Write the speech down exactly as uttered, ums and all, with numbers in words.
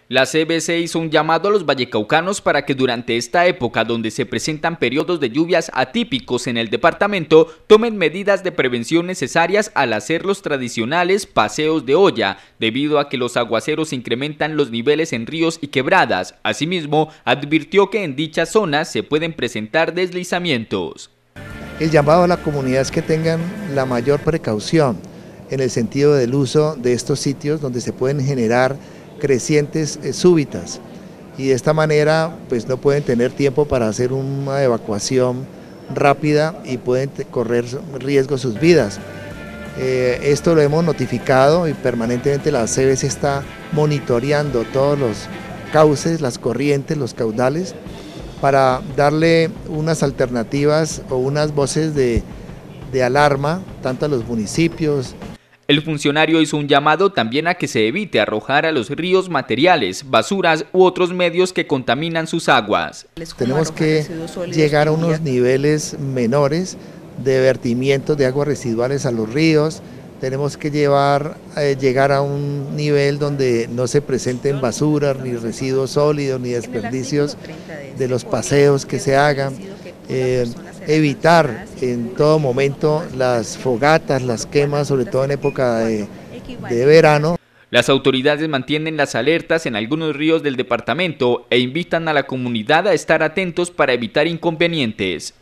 La C B C hizo un llamado a los vallecaucanos para que durante esta época donde se presentan periodos de lluvias atípicos en el departamento, tomen medidas de prevención necesarias al hacer los tradicionales paseos de olla, debido a que los aguaceros incrementan los niveles en ríos y quebradas. Asimismo, advirtió que en dichas zonas se pueden presentar deslizamientos. El llamado a la comunidad es que tengan la mayor precaución en el sentido del uso de estos sitios donde se pueden generar crecientes eh, súbitas, y de esta manera pues no pueden tener tiempo para hacer una evacuación rápida y pueden correr riesgo sus vidas. Eh, esto lo hemos notificado y permanentemente la C B C está monitoreando todos los cauces, las corrientes, los caudales, para darle unas alternativas o unas voces de, de alarma tanto a los municipios. El funcionario hizo un llamado también a que se evite arrojar a los ríos materiales, basuras u otros medios que contaminan sus aguas. Tenemos que llegar a unos niveles menores de vertimiento de aguas residuales a los ríos. Tenemos que llevar, eh, llegar a un nivel donde no se presenten basuras, ni residuos sólidos, ni desperdicios de los paseos que se hagan. Eh, evitar en todo momento las fogatas, las quemas, sobre todo en época de, de verano. Las autoridades mantienen las alertas en algunos ríos del departamento e invitan a la comunidad a estar atentos para evitar inconvenientes.